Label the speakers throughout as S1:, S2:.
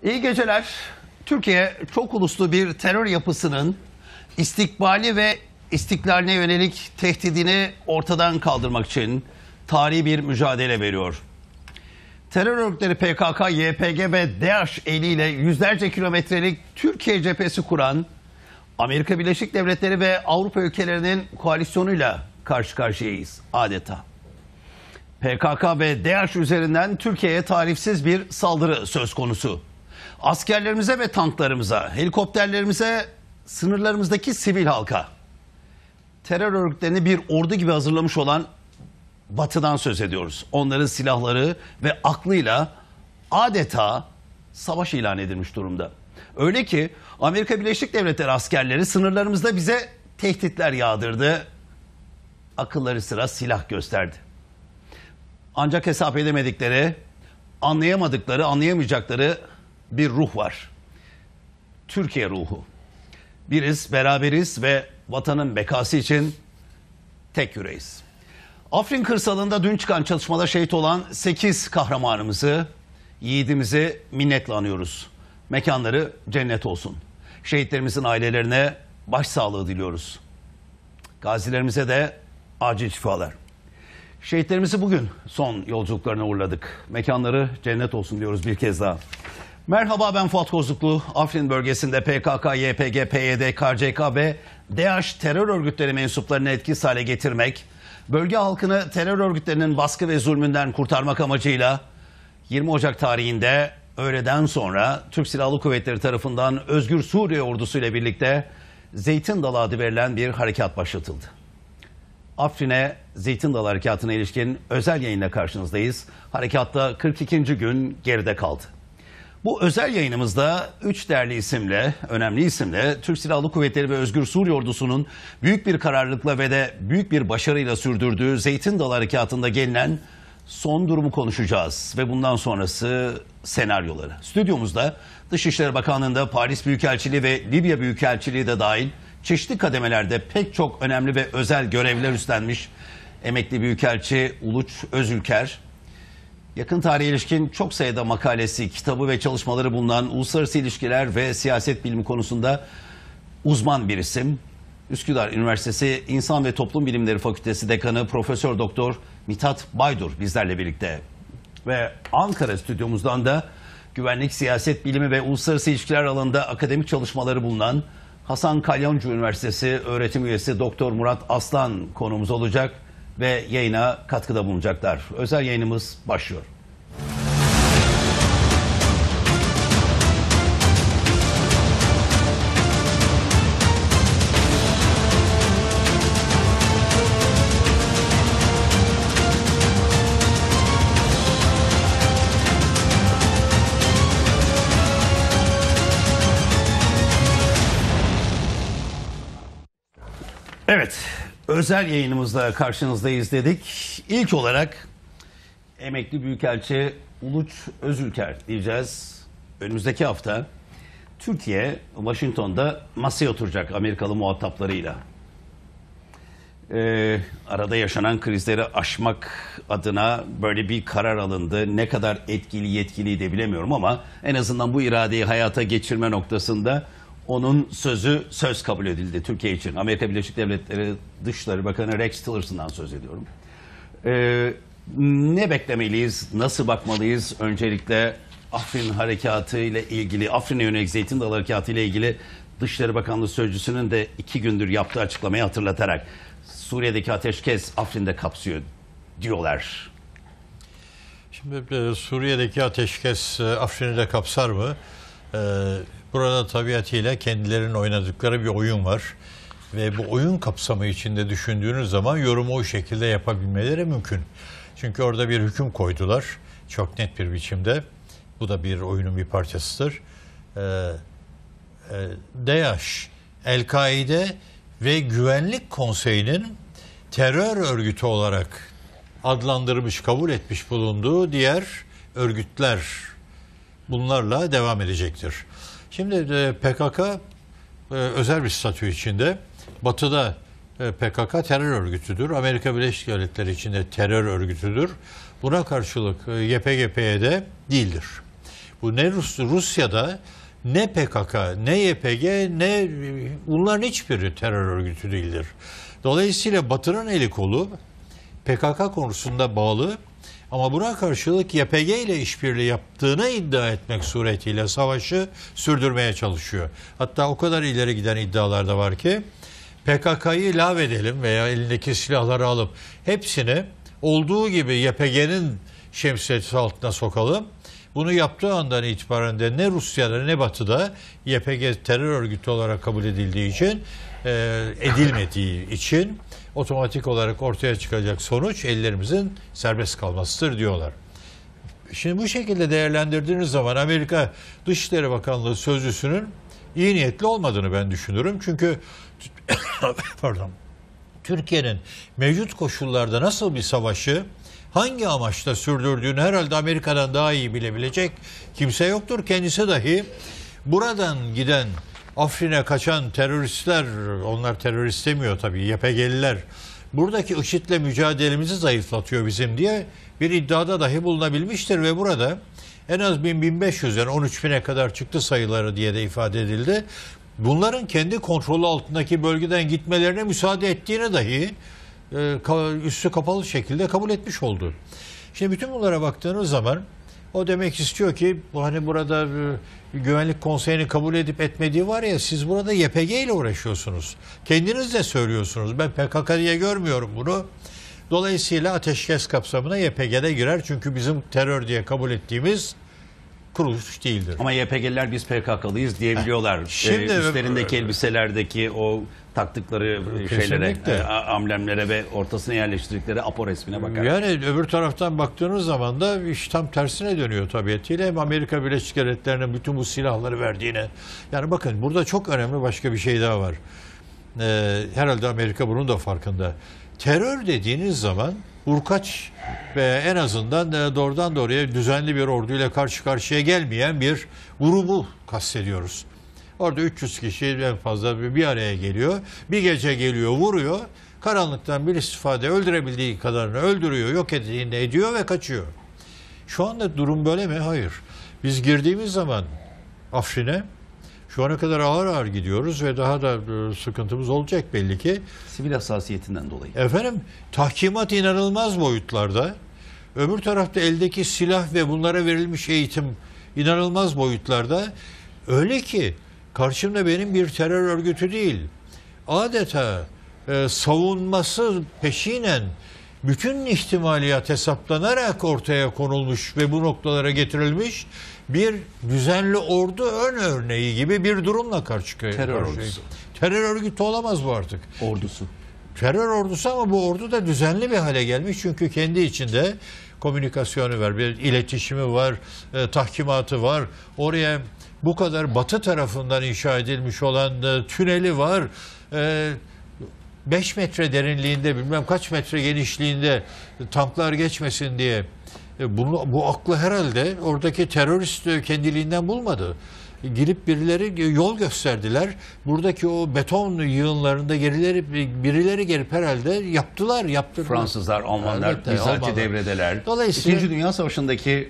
S1: İyi geceler. Türkiye çok uluslu bir terör yapısının istikbali ve istiklaline yönelik tehdidini ortadan kaldırmak için tarihi bir mücadele veriyor. Terör örgütleri PKK, YPG ve DAEŞ eliyle yüzlerce kilometrelik Türkiye cephesi kuran Amerika Birleşik Devletleri ve Avrupa ülkelerinin koalisyonuyla karşı karşıyayız adeta. PKK ve DAEŞ üzerinden Türkiye'ye tarifsiz bir saldırı söz konusu. Askerlerimize ve tanklarımıza, helikopterlerimize, sınırlarımızdaki sivil halka, terör örgütlerini bir ordu gibi hazırlamış olan Batı'dan söz ediyoruz. Onların silahları ve aklıyla adeta savaş ilan edilmiş durumda. Öyle ki Amerika Birleşik Devletleri askerleri sınırlarımızda bize tehditler yağdırdı. Akılları sıra silah gösterdi. Ancak hesap edemedikleri, anlayamadıkları, anlayamayacakları bir ruh var. Türkiye ruhu. Biriz, beraberiz ve vatanın bekası için tek yüreğiz. Afrin kırsalında dün çıkan çatışmada şehit olan 8 kahramanımızı, yiğidimizi minnetle anıyoruz. Mekanları cennet olsun. Şehitlerimizin ailelerine başsağlığı diliyoruz. Gazilerimize de acil şifalar. Şehitlerimizi bugün son yolculuklarına uğurladık. Mekanları cennet olsun diyoruz bir kez daha. Merhaba, ben Fuat Kozluklu. Afrin bölgesinde PKK, YPG, PYD, KCK ve DAEŞ terör örgütleri mensuplarını etkisiz hale getirmek, bölge halkını terör örgütlerinin baskı ve zulmünden kurtarmak amacıyla 20 Ocak tarihinde öğleden sonra Türk Silahlı Kuvvetleri tarafından Özgür Suriye Ordusu ile birlikte Zeytin Dalı adı verilen bir harekat başlatıldı. Afrin'e Zeytin Dalı Harekatı'na ilişkin özel yayınla karşınızdayız. Harekatta 42. gün geride kaldı. Bu özel yayınımızda 3 değerli isimle, önemli isimle Türk Silahlı Kuvvetleri ve Özgür Suriye Ordusu'nun büyük bir kararlılıkla ve de büyük bir başarıyla sürdürdüğü Zeytin Dalı Harekatı'nda gelinen son durumu konuşacağız ve bundan sonrası senaryoları. Stüdyomuzda Dışişleri Bakanlığı'nda Paris Büyükelçiliği ve Libya Büyükelçiliği de dahil çeşitli kademelerde pek çok önemli ve özel görevler üstlenmiş emekli Büyükelçi Uluç Özülker, yakın tarihe ilişkin çok sayıda makalesi, kitabı ve çalışmaları bulunan uluslararası ilişkiler ve siyaset bilimi konusunda uzman bir isim. Üsküdar Üniversitesi İnsan ve Toplum Bilimleri Fakültesi Dekanı Profesör Doktor Mithat Baydur bizlerle birlikte. Ve Ankara stüdyomuzdan da güvenlik, siyaset bilimi ve uluslararası ilişkiler alanında akademik çalışmaları bulunan Hasan Kalyoncu Üniversitesi öğretim üyesi Doktor Murat Aslan konuğumuz olacak ve yayına katkıda bulunacaklar. Özel yayınımız başlıyor. Evet, özel yayınımızda karşınızdayız dedik. İlk olarak emekli Büyükelçi Uluç Özülker diyeceğiz. Önümüzdeki hafta Türkiye, Washington'da masaya oturacak Amerikalı muhataplarıyla. Arada yaşanan krizleri aşmak adına böyle bir karar alındı. Ne kadar etkili, yetkili de bilemiyorum ama en azından bu iradeyi hayata geçirme noktasında onun sözü söz kabul edildi Türkiye için. Amerika Birleşik Devletleri Dışişleri Bakanı Rex Tillerson'dan söz ediyorum. Ne beklemeliyiz, nasıl bakmalıyız? Öncelikle Afrin Harekatı ile ilgili, Afrin'e yönelik Zeytin Dalı Harekatı ile ilgili Dışişleri Bakanlığı Sözcüsü'nün de 2 gündür yaptığı açıklamayı hatırlatarak Suriye'deki ateşkes Afrin'de kapsıyor diyorlar.
S2: Şimdi Suriye'deki ateşkes Afrin'i de kapsar mı? Burada tabiatıyla kendilerinin oynadıkları bir oyun var. Ve bu oyun kapsamı içinde düşündüğünüz zaman yorumu o şekilde yapabilmeleri mümkün. Çünkü orada bir hüküm koydular. Çok net bir biçimde. Bu da bir oyunun bir parçasıdır. DAEŞ, El-Kaide ve Güvenlik Konseyi'nin terör örgütü olarak adlandırmış, kabul etmiş bulunduğu diğer örgütler bunlarla devam edecektir. Şimdi PKK özel bir statü içinde. Batı'da PKK terör örgütüdür. Amerika Birleşik Devletleri içinde terör örgütüdür. Buna karşılık YPG-PYD değildir. Bu ne Rusya'da ne PKK, ne YPG, ne bunların hiçbiri terör örgütü değildir. Dolayısıyla Batı'nın eli kolu PKK konusunda bağlı ama buna karşılık YPG ile işbirliği yaptığını iddia etmek suretiyle savaşı sürdürmeye çalışıyor. Hatta o kadar ileri giden iddialar da var ki PKK'yı lağvedelim veya elindeki silahları alıp hepsini olduğu gibi YPG'nin şemsiyeti altına sokalım. Bunu yaptığı andan itibaren de ne Rusya'da ne Batı'da YPG terör örgütü olarak kabul edildiği için, edilmediği için otomatik olarak ortaya çıkacak sonuç ellerimizin serbest kalmasıdır diyorlar. Şimdi bu şekilde değerlendirdiğiniz zaman Amerika Dışişleri Bakanlığı sözcüsünün iyi niyetli olmadığını ben düşünürüm. Çünkü pardon, Türkiye'nin mevcut koşullarda nasıl bir savaşı hangi amaçla sürdürdüğünü herhalde Amerika'dan daha iyi bilebilecek kimse yoktur. Kendisi dahi buradan giden Afrin'e kaçan teröristler, onlar terörist demiyor tabii, YPG'liler, buradaki IŞİD'le mücadelemizi zayıflatıyor bizim diye bir iddiada dahi bulunabilmiştir ve burada en az 1000-1500'den 13.000'e kadar çıktı sayıları diye de ifade edildi. Bunların kendi kontrolü altındaki bölgeden gitmelerine müsaade ettiğini dahi üstü kapalı şekilde kabul etmiş oldu. Şimdi bütün bunlara baktığınız zaman o demek istiyor ki hani burada Güvenlik Konseyi'nin kabul edip etmediği var ya, siz burada YPG ile uğraşıyorsunuz. Kendiniz de söylüyorsunuz. Ben PKK diye görmüyorum bunu. Dolayısıyla ateşkes kapsamına YPG'de girer. Çünkü bizim terör diye kabul ettiğimiz kuruluş değildir.
S1: Ama YPG'liler biz PKK'lıyız diyebiliyorlar.
S2: Şimdi
S1: üstlerindeki elbiselerdeki o taktıkları şeylere, amblemlere ve ortasına yerleştirdikleri Apo resmine bakar.
S2: Yani öbür taraftan baktığınız zaman da iş tam tersine dönüyor tabiatıyla. Hem Amerika Birleşik Devletleri'nin bütün bu silahları verdiğine. Yani bakın burada çok önemli başka bir şey daha var. Herhalde Amerika bunun da farkında. Terör dediğiniz zaman vurkaç ve en azından doğrudan doğruya düzenli bir orduyla karşı karşıya gelmeyen bir grubu kastediyoruz. Orada 300 kişi en fazla bir araya geliyor. Bir gece geliyor, vuruyor. Karanlıktan bir istifade, öldürebildiği kadarını öldürüyor, yok ettiğini ediyor ve kaçıyor. Şu anda durum böyle mi? Hayır. Biz girdiğimiz zaman Afrin'e şu ana kadar ağır ağır gidiyoruz ve daha da sıkıntımız olacak belli ki.
S1: Sivil hassasiyetinden dolayı.
S2: Efendim, tahkimat inanılmaz boyutlarda. Öbür tarafta eldeki silah ve bunlara verilmiş eğitim inanılmaz boyutlarda. Öyle ki karşımda benim bir terör örgütü değil, adeta savunması peşinen bütün ihtimaliyat hesaplanarak ortaya konulmuş ve bu noktalara getirilmiş bir düzenli ordu ön örneği gibi bir durumla karşı karşıyayız.
S1: Terör ordusu.
S2: Terör örgütü olamaz bu artık.
S1: Ordusu.
S2: Terör ordusu ama bu ordu da düzenli bir hale gelmiş. Çünkü kendi içinde komünikasyonu var, bir iletişimi var, tahkimatı var. Oraya bu kadar batı tarafından inşa edilmiş olan tüneli var. 5 metre derinliğinde, bilmem kaç metre genişliğinde tanklar geçmesin diye. Bu aklı herhalde oradaki terörist kendiliğinden bulmadı. Girip birileri yol gösterdiler. Buradaki o beton yığınlarında birileri gelip herhalde yaptırdılar.
S1: Fransızlar, Almanlar bizatihi devredeler.
S2: Dolayısıyla
S1: İkinci Dünya Savaşı'ndaki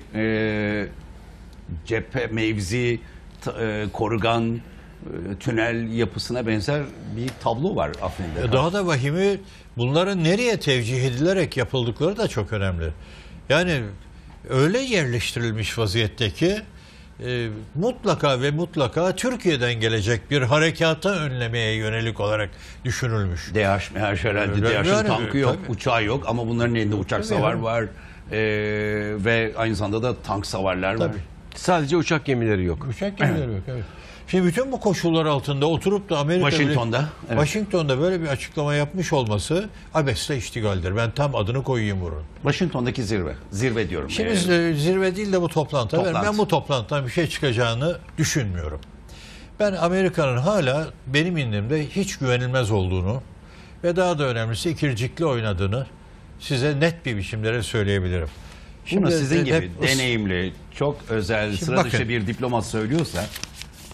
S1: cephe, mevzi, korugan, tünel yapısına benzer bir tablo var Afrin'de.
S2: Daha da vahimi, bunların nereye tevcih edilerek yapıldıkları da çok önemli. Yani öyle yerleştirilmiş vaziyetteki mutlaka ve mutlaka Türkiye'den gelecek bir harekata önlemeye yönelik olarak düşünülmüş.
S1: DH herhalde. DH'ın tankı yok, tabii, uçağı yok ama bunların elinde uçak savar var ve aynı zamanda da tank savarlar var.
S3: Sadece uçak gemileri yok.
S2: Uçak gemileri yok, evet. Şimdi bütün bu koşullar altında oturup da Washington'da böyle bir açıklama yapmış olması abesle iştigaldir. Ben tam adını koyayım bunun.
S1: Washington'daki zirve diyorum.
S2: Şimdi zirve değil de bu toplantı. Ben bu toplantıdan bir şey çıkacağını düşünmüyorum. Ben Amerika'nın hala benim indimde hiç güvenilmez olduğunu ve daha da önemlisi ikircikli oynadığını size net bir biçimde söyleyebilirim.
S1: Bunu sizin gibi deneyimli, çok özel, sıra dışı bir diplomat söylüyorsa...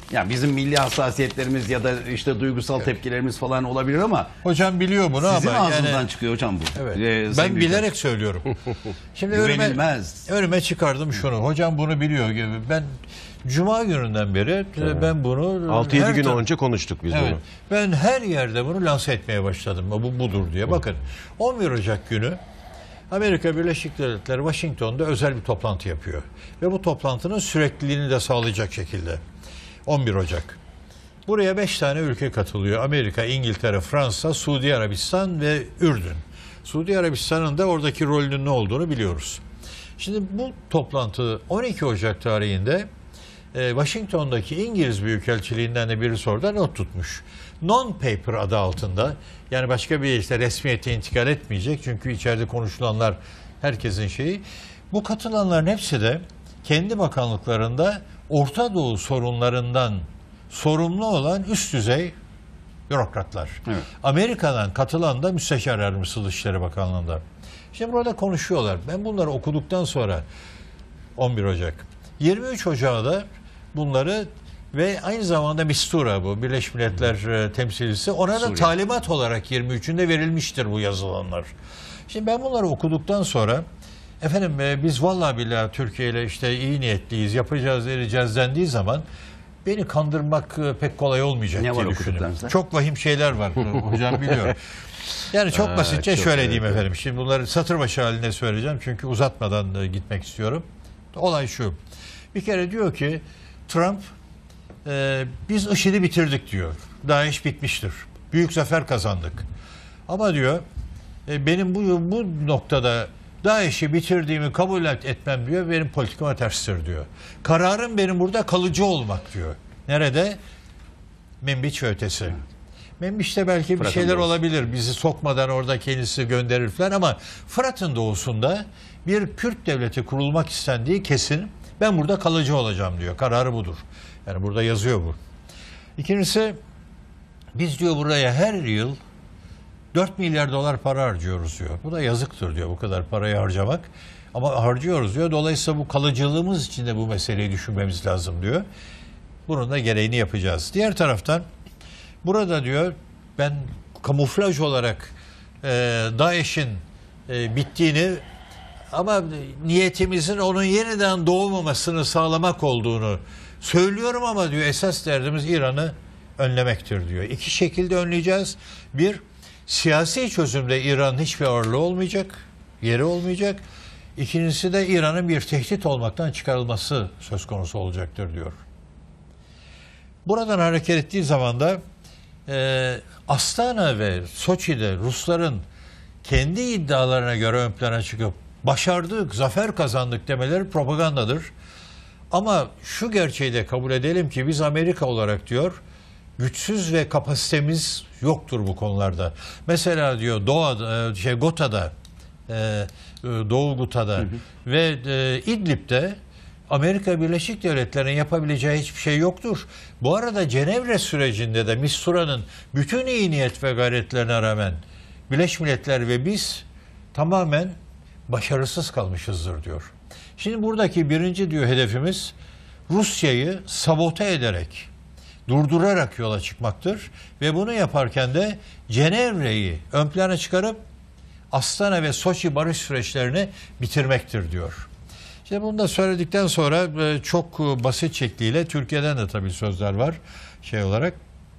S1: Yani bizim milli hassasiyetlerimiz ya da işte duygusal tepkilerimiz falan olabilir ama
S2: Hocam biliyor bunu
S1: sizin
S2: ama
S1: ağzınızdan
S2: yani
S1: çıkıyor hocam bu.
S2: evet.
S1: Sayın
S2: Ben
S1: Büyükelçim.
S2: bilerek söylüyorum. Şimdi
S1: Güvenilmez.
S2: önüme çıkardım şunu. Hocam bunu biliyor gibi. Ben Cuma gününden beri ben bunu
S3: 6-7
S2: her
S3: gün
S2: tar-
S3: önce konuştuk biz
S2: Evet.
S3: bunu.
S2: Ben her yerde bunu lanse etmeye başladım. Bu budur diye. Bakın 11 Ocak günü Amerika Birleşik Devletleri Washington'da özel bir toplantı yapıyor. Ve bu toplantının sürekliliğini de sağlayacak şekilde. 11 Ocak. Buraya 5 tane ülke katılıyor. Amerika, İngiltere, Fransa, Suudi Arabistan ve Ürdün. Suudi Arabistan'ın da oradaki rolünün ne olduğunu biliyoruz. Şimdi bu toplantı 12 Ocak tarihinde Washington'daki İngiliz Büyükelçiliğinden de birisi orada not tutmuş. Non-paper adı altında, yani başka bir işte resmiyete intikal etmeyecek çünkü içeride konuşulanlar herkesin şeyi. Bu katılanların hepsi de kendi bakanlıklarında Orta Doğu sorunlarından sorumlu olan üst düzey bürokratlar.
S1: Evet.
S2: Amerika'dan katılan da Müsteşar Yardımcısı Dışişleri Bakanlığı'nda. Şimdi burada konuşuyorlar. Ben bunları okuduktan sonra 11 Ocak. 23 Ocak'da bunları ve aynı zamanda Mistura, bu Birleşmiş Milletler temsilcisi, ona da
S1: Suriye.
S2: talimat olarak 23'ünde verilmiştir bu yazılanlar. Şimdi ben bunları okuduktan sonra efendim biz vallahi billahi Türkiye ile işte iyi niyetliyiz, yapacağız, edeceğiz dendiği zaman beni kandırmak pek kolay olmayacak
S1: Ne var
S2: diye
S1: okuduklarınızda?
S2: düşünüyorum. Çok vahim şeyler var hocam biliyor. Yani çok basitçe
S3: çok
S2: şöyle
S3: evet,
S2: diyeyim efendim. Şimdi bunları satır başı halinde söyleyeceğim çünkü uzatmadan gitmek istiyorum. Olay şu. Bir kere diyor ki Trump biz IŞİD'i bitirdik diyor. DAEŞ bitmiştir. Büyük zafer kazandık. Ama diyor benim bu noktada DAEŞ'i bitirdiğimi kabul etmem diyor. Benim politikama terstir diyor. Kararım benim burada kalıcı olmak diyor. Nerede? Membiç ve ötesi. Membiç'te belki bir
S1: Fırat'ın
S2: şeyler
S1: doğusu.
S2: olabilir. Bizi sokmadan orada kendisi gönderir falan ama Fırat'ın doğusunda bir Kürt devleti kurulmak istendiği kesin. Ben burada kalıcı olacağım diyor. Kararı budur. Yani burada yazıyor bu. İkincisi biz diyor buraya her yıl 4 milyar dolar para harcıyoruz diyor. Bu da yazıktır diyor bu kadar parayı harcamak. Ama harcıyoruz diyor. Dolayısıyla bu kalıcılığımız için de bu meseleyi düşünmemiz lazım diyor. Bunun da gereğini yapacağız. Diğer taraftan burada diyor ben kamuflaj olarak DAEŞ'in bittiğini ama niyetimizin onun yeniden doğmamasını sağlamak olduğunu söylüyorum ama diyor esas derdimiz İran'ı önlemektir diyor. İki şekilde önleyeceğiz. Bir, siyasi çözümde İran'ın hiçbir ağırlığı olmayacak, yeri olmayacak. İkincisi de İran'ın bir tehdit olmaktan çıkarılması söz konusu olacaktır diyor. Buradan hareket ettiği zaman da Astana ve Soçi'de Rusların kendi iddialarına göre ön plana çıkıp başardık, zafer kazandık demeleri propagandadır. Ama şu gerçeği de kabul edelim ki biz Amerika olarak diyor güçsüz ve kapasitemiz yoktur bu konularda. Mesela diyor Gota'da, Doğu Guta'da ve İdlib'de Amerika Birleşik Devletleri'nin yapabileceği hiçbir şey yoktur. Bu arada Cenevre sürecinde de Mistura'nın bütün iyi niyet ve gayretlerine rağmen Birleşmiş Milletler ve biz tamamen başarısız kalmışızdır diyor. Şimdi buradaki birinci diyor hedefimiz Rusya'yı sabote ederek, durdurarak yola çıkmaktır. Ve bunu yaparken de Cenevre'yi ön plana çıkarıp Astana ve Soçi barış süreçlerini bitirmektir diyor. İşte bunu da söyledikten sonra çok basit şekliyle Türkiye'den de tabii sözler var şey olarak.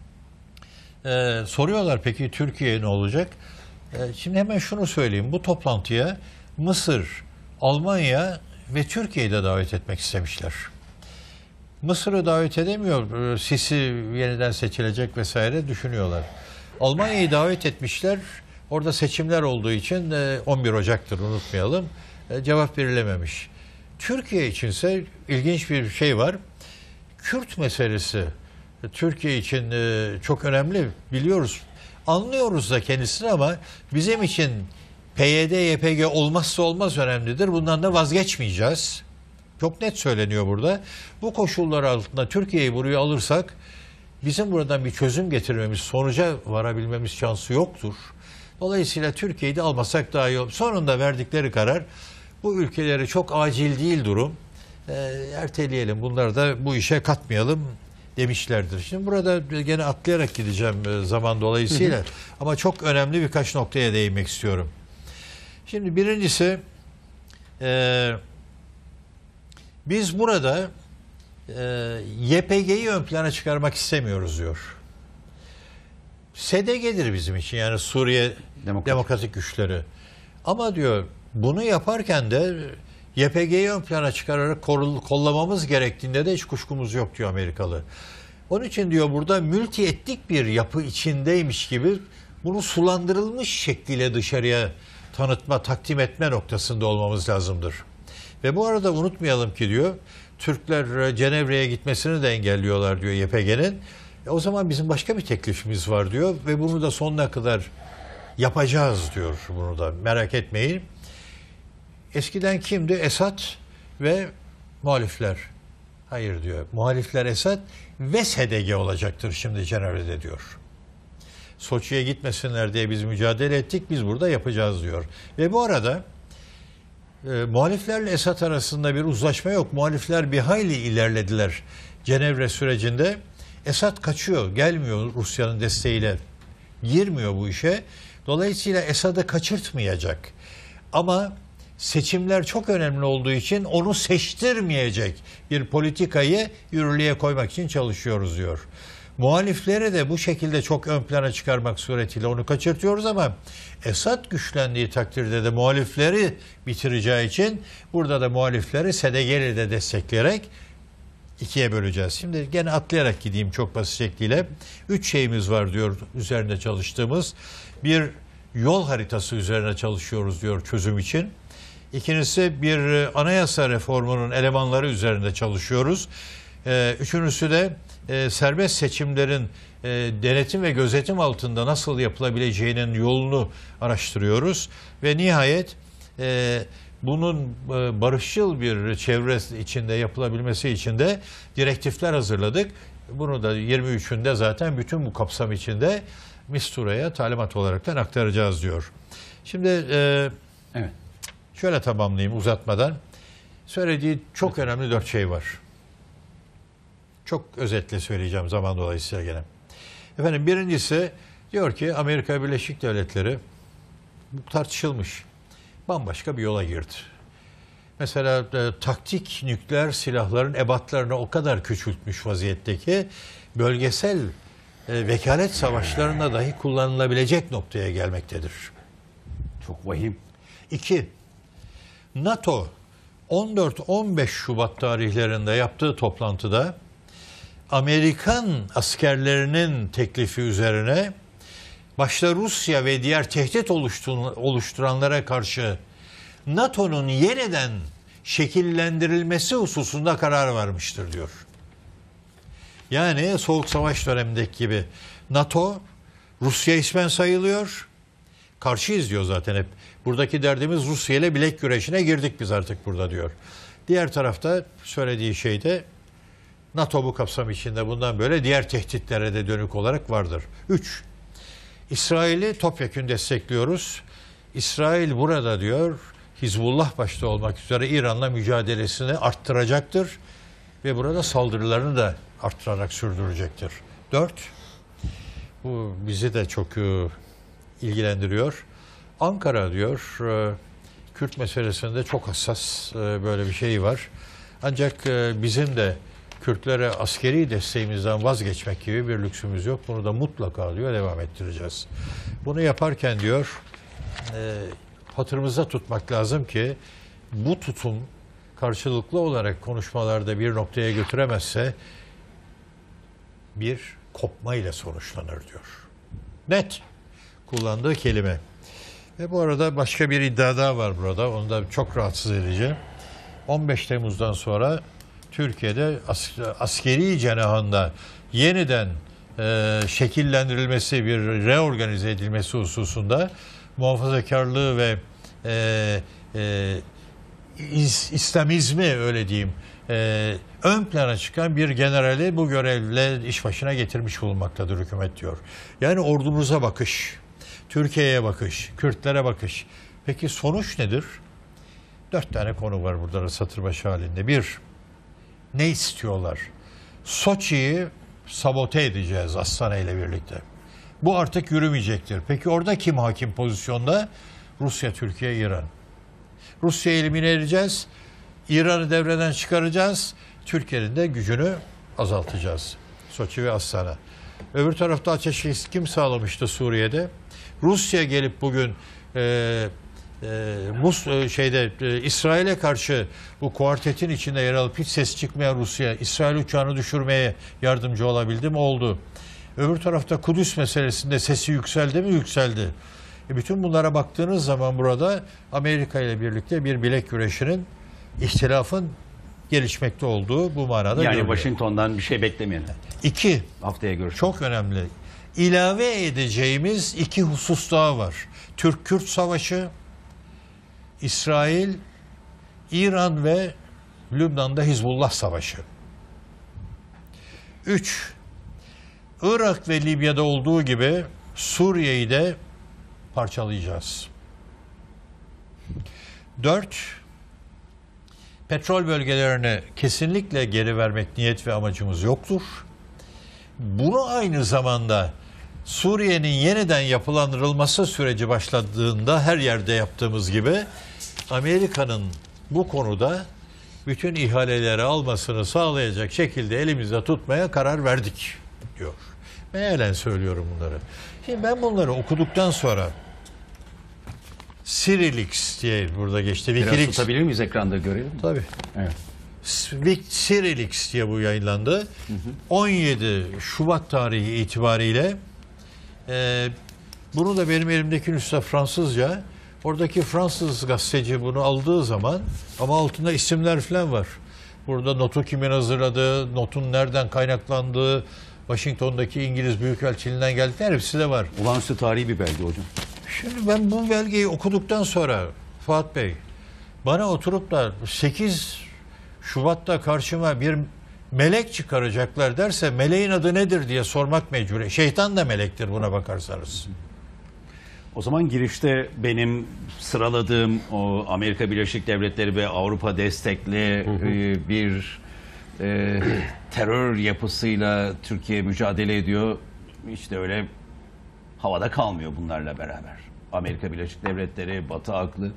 S2: Soruyorlar peki Türkiye ne olacak? Şimdi hemen şunu söyleyeyim. Bu toplantıya Mısır, Almanya ve Türkiye'yi de davet etmek istemişler. Mısır'ı davet edemiyor. Sisi yeniden seçilecek vesaire düşünüyorlar. Almanya'yı davet etmişler. Orada seçimler olduğu için 11 Ocak'tır unutmayalım. Cevap verilememiş. Türkiye içinse ilginç bir şey var. Kürt meselesi Türkiye için çok önemli. Biliyoruz, anlıyoruz da kendisini ama bizim için PYD, YPG olmazsa olmaz önemlidir. Bundan da vazgeçmeyeceğiz. Çok net söyleniyor burada. Bu koşullar altında Türkiye'yi buraya alırsak bizim buradan bir çözüm getirmemiz, sonuca varabilmemiz şansı yoktur. Dolayısıyla Türkiye'yi de almasak daha iyi olur. Sonunda verdikleri karar bu ülkeleri çok acil değil durum. Erteleyelim. Bunları da bu işe katmayalım demişlerdir. Şimdi burada gene atlayarak gideceğim zaman dolayısıyla ama çok önemli birkaç noktaya değinmek istiyorum. Şimdi birincisi biz burada YPG'yi ön plana çıkarmak istemiyoruz diyor. SDG'dir bizim için, yani Suriye Demokratik Güçleri. Ama diyor bunu yaparken de YPG'yi ön plana çıkararak kollamamız gerektiğinde de hiç kuşkumuz yok diyor Amerikalı. Onun için diyor burada multietnik bir yapı içindeymiş gibi bunu sulandırılmış şekliyle dışarıya tanıtma, takdim etme noktasında olmamız lazımdır. Ve bu arada unutmayalım ki diyor Türkler Cenevre'ye gitmesini de engelliyorlar diyor YPG'nin. O zaman bizim başka bir teklifimiz var diyor ve bunu da sonuna kadar yapacağız diyor, bunu da merak etmeyin. Eskiden kimdi? Esad ve muhalifler. Hayır diyor. Muhalifler Esad ve SDG olacaktır şimdi Cenevre'de diyor. Soçi'ye gitmesinler diye biz mücadele ettik. Biz burada yapacağız diyor. Ve bu arada muhaliflerle Esad arasında bir uzlaşma yok. Muhalifler bir hayli ilerlediler Cenevre sürecinde. Esad kaçıyor, gelmiyor Rusya'nın desteğiyle. Girmiyor bu işe. Dolayısıyla Esad'ı kaçırtmayacak. Ama seçimler çok önemli olduğu için onu seçtirmeyecek bir politikayı yürürlüğe koymak için çalışıyoruz diyor. Muhalifleri de bu şekilde çok ön plana çıkarmak suretiyle onu kaçırtıyoruz ama Esad güçlendiği takdirde de muhalifleri bitireceği için burada da muhalifleri SDG'li de destekleyerek ikiye böleceğiz. Şimdi gene atlayarak gideyim çok basit şekliyle. 3 şeyimiz var diyor üzerinde çalıştığımız. Bir yol haritası üzerine çalışıyoruz diyor çözüm için. İkincisi bir anayasa reformunun elemanları üzerinde çalışıyoruz. Üçüncüsü de serbest seçimlerin denetim ve gözetim altında nasıl yapılabileceğinin yolunu araştırıyoruz. Ve nihayet bunun barışçıl bir çevre içinde yapılabilmesi için de direktifler hazırladık. Bunu da 23'ünde zaten bütün bu kapsam içinde Mistura'ya talimat olaraktan aktaracağız diyor. Şimdi
S1: Evet.
S2: şöyle tamamlayayım uzatmadan. Söylediği çok önemli 4 şey var. Çok özetle söyleyeceğim zaman dolayısıyla gene. Efendim birincisi diyor ki Amerika Birleşik Devletleri bu tartışılmış. Bambaşka bir yola girdi. Mesela taktik nükleer silahların ebatlarını o kadar küçültmüş vaziyetteki bölgesel vekalet savaşlarında dahi kullanılabilecek noktaya gelmektedir.
S1: Çok vahim.
S2: 2. NATO 14-15 Şubat tarihlerinde yaptığı toplantıda Amerikan askerlerinin teklifi üzerine başta Rusya ve diğer tehdit oluşturanlara karşı NATO'nun yeniden şekillendirilmesi hususunda karar vermiştir diyor. Yani Soğuk Savaş dönemindeki gibi NATO Rusya ismen sayılıyor. Karşıyız diyor zaten hep. Buradaki derdimiz Rusya ile bilek güreşine girdik biz artık burada diyor. Diğer tarafta söylediği şey de NATO bu kapsam içinde bundan böyle diğer tehditlere de dönük olarak vardır. 3. İsrail'i topyekün destekliyoruz. İsrail burada diyor Hizbullah başta olmak üzere İran'la mücadelesini arttıracaktır. Ve burada saldırılarını da arttırarak sürdürecektir. 4. Bu bizi de çok ilgilendiriyor. Ankara diyor Kürt meselesinde çok hassas böyle bir şey var. Ancak bizim de Kürtlere askeri desteğimizden vazgeçmek gibi bir lüksümüz yok. Bunu da mutlaka diyor devam ettireceğiz. Bunu yaparken diyor hatırımızda tutmak lazım ki bu tutum karşılıklı olarak konuşmalarda bir noktaya götüremezse bir kopma ile sonuçlanır diyor. Net kullandığı kelime. Ve bu arada başka bir iddia daha var burada. Onu da çok rahatsız edici. 15 Temmuz'dan sonra Türkiye'de askeri cenahında yeniden şekillendirilmesi, bir reorganize edilmesi hususunda muhafazakarlığı ve İslamizmi öyle diyeyim ön plana çıkan bir generali bu görevle iş başına getirmiş bulunmaktadır hükümet diyor. Yani ordumuza bakış, Türkiye'ye bakış, Kürtlere bakış. Peki sonuç nedir? 4 tane konu var burada satır başı halinde. 1. Ne istiyorlar? Soçi'yi sabote edeceğiz Astana ile birlikte. Bu artık yürümeyecektir. Peki orada kim hakim pozisyonda? Rusya, Türkiye, İran. Rusya'yı elimine edeceğiz. İran'ı devreden çıkaracağız. Türkiye'nin de gücünü azaltacağız. Soçi ve Astana. Öbür tarafta ateşkes kim sağlamıştı Suriye'de? Rusya gelip bugün İsrail'e karşı bu kuartetin içinde yer alıp hiç ses çıkmayan Rusya, İsrail uçağını düşürmeye yardımcı olabildi mi? Oldu. Öbür tarafta Kudüs meselesinde sesi yükseldi mi? Yükseldi. Bütün bunlara baktığınız zaman burada Amerika ile birlikte bir bilek güreşinin, ihtilafın gelişmekte olduğu bu manada
S1: Yani
S2: görülüyor.
S1: Washington'dan bir şey beklemeyelim.
S2: İki,
S1: Haftaya görüşürüz.
S2: çok önemli. İlave edeceğimiz iki husus daha var. Türk-Kürt Savaşı, İsrail, İran ve Lübnan'da Hizbullah Savaşı. 3. Irak ve Libya'da olduğu gibi Suriye'yi de parçalayacağız. 4. Petrol bölgelerini kesinlikle geri vermek niyet ve amacımız yoktur. Bunu aynı zamanda Suriye'nin yeniden yapılandırılması süreci başladığında her yerde yaptığımız gibi Amerika'nın bu konuda bütün ihaleleri almasını sağlayacak şekilde elimizde tutmaya karar verdik diyor. Mealen söylüyorum bunları. Şimdi ben bunları okuduktan sonra Cyrilix diye burada geçti.
S1: Biraz
S2: Wikileaks.
S1: tutabilir miyiz ekranda görelim?
S2: Tabii.
S1: Evet.
S2: Cyrilix diye bu yayınlandı. 17 Şubat tarihi itibariyle bunu da benim elimdeki nüsha Fransızca. Oradaki Fransız gazeteci bunu aldığı zaman ama altında isimler falan var. Burada notu kimin hazırladığı, notun nereden kaynaklandığı, Washington'daki İngiliz Büyükelçiliğinden geldikler hepsi de var.
S1: Olağanüstü tarihi bir belge hocam.
S2: Şimdi ben bu belgeyi okuduktan sonra Fuat Bey bana oturup da 8 Şubat'ta karşıma bir melek çıkaracaklar derse meleğin adı nedir diye sormak mecbur. Şeytan da melektir buna bakarsanız.
S1: O zaman girişte benim sıraladığım o Amerika Birleşik Devletleri ve Avrupa destekli bir terör yapısıyla Türkiye mücadele ediyor. İşte öyle havada kalmıyor bunlarla beraber. Amerika Birleşik Devletleri, Batı aklı.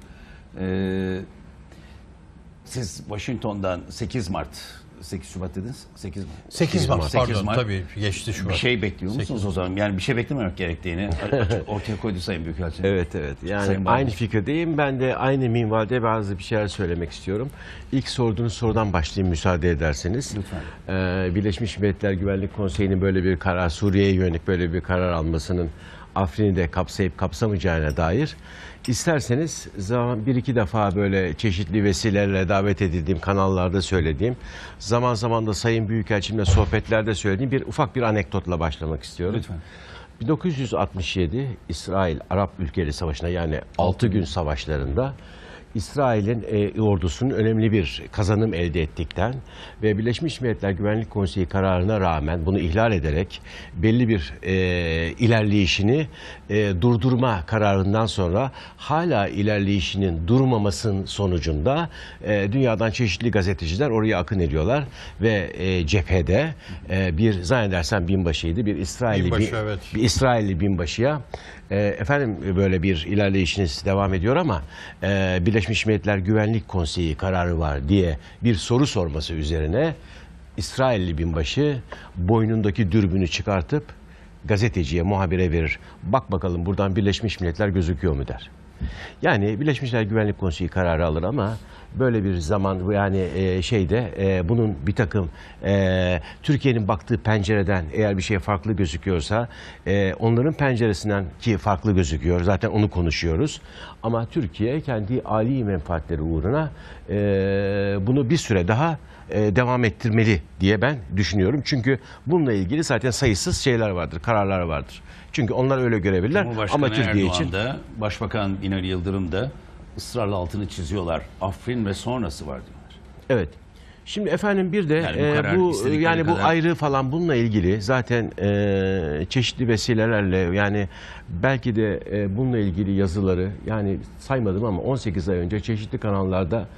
S1: Siz Washington'dan 8 Şubat dediniz. 8 Mart.
S2: 8 Mart,
S1: 8
S2: pardon
S1: Mart.
S2: tabii geçti Şubat.
S1: Bir şey bekliyor musunuz o zaman? Yani bir şey beklememek gerektiğini ortaya koydu Sayın Büyükelçi.
S3: Evet. Yani
S1: Sayın
S3: aynı
S1: Bakan.
S3: fikirdeyim. Ben de aynı minvalde bazı bir şeyler söylemek istiyorum. İlk sorduğunuz sorudan başlayayım müsaade ederseniz.
S1: Lütfen.
S3: Birleşmiş Milletler Güvenlik Konseyi'nin böyle bir karar, Suriye'ye yönelik böyle bir karar almasının Afrin'i de kapsayıp kapsamayacağına dair isterseniz bir iki defa böyle çeşitli vesilelerle davet edildiğim kanallarda söylediğim, zaman zaman da Sayın Büyükelçimle sohbetlerde söylediğim bir ufak bir anekdotla başlamak istiyorum.
S1: Lütfen.
S3: 1967 İsrail-Arap ülkeleri savaşına yani 6 gün savaşlarında İsrail'in ordusunun önemli bir kazanım elde ettikten ve Birleşmiş Milletler Güvenlik Konseyi kararına rağmen bunu ihlal ederek belli bir ilerleyişini durdurma kararından sonra hala ilerleyişinin durmamasının sonucunda dünyadan çeşitli gazeteciler oraya akın ediyorlar ve cephede bir zannedersem binbaşıydı bir İsrailli
S2: Binbaşı, evet.
S3: bir İsrailli binbaşıya efendim böyle bir ilerleyişiniz devam ediyor ama Birleşmiş Milletler Güvenlik Konseyi kararı var diye bir soru sorması üzerine İsrailli binbaşı boynundaki dürbünü çıkartıp gazeteciye, muhabire verir. Bak bakalım buradan Birleşmiş Milletler gözüküyor mu der. Yani Birleşmiş Milletler Güvenlik Konseyi kararı alır ama böyle bir zaman yani bunun bir takım Türkiye'nin baktığı pencereden eğer bir şey farklı gözüküyorsa onların penceresinden ki farklı gözüküyor zaten onu konuşuyoruz ama Türkiye kendi âli menfaatleri uğruna bunu bir süre daha devam ettirmeli diye ben düşünüyorum. Çünkü bununla ilgili zaten sayısız şeyler vardır, kararlar vardır. Çünkü onlar öyle görebilirler
S1: Cumhurbaşkanı
S3: ama Türkiye
S1: Erdoğan
S3: için
S1: da, Başbakan Binali Yıldırım da ısrarla altını çiziyorlar. Afrin ve sonrası var diyorlar.
S3: evet. Şimdi efendim bir de
S1: Yani bu karar istedikleri
S3: bu
S1: kadar-
S3: ayrı falan bununla ilgili zaten çeşitli vesilelerle yani belki de bununla ilgili yazıları yani saymadım ama 18 ay önce çeşitli kanallarda